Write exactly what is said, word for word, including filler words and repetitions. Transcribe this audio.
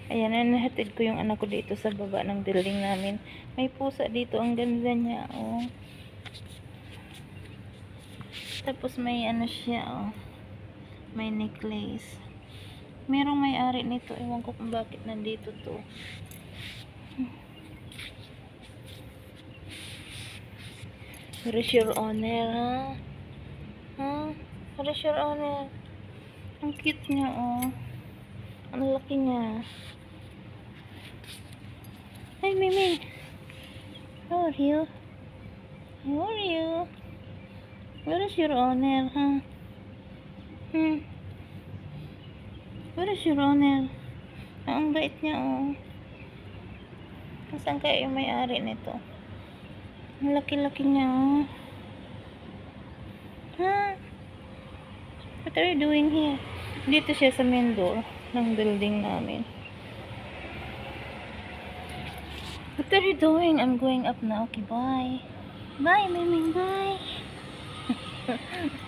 Ayan, nahatid ko yung anak ko dito sa baba ng building namin. May pusa dito, ang ganda niya, oh. Tapos may ano siya, oh. May necklace. Merong may-ari nito, ewan ko kung bakit nandito to. Where is your owner, ha? Ha? Where is your owner? Ang cute niya, oh. Ang laki niya. Hi, Mimi. How are you? How are you? Where is your owner, ha? Hmm. Where is your owner? Ang bait niya, oh. Saan kaya yung may-ari nito? Ang laki-laki niya, oh. Ha? What are you doing here? Dito siya sa main door ng building namin. What are you doing? I'm going up now. Okay, bye. Bye, Miming. Bye.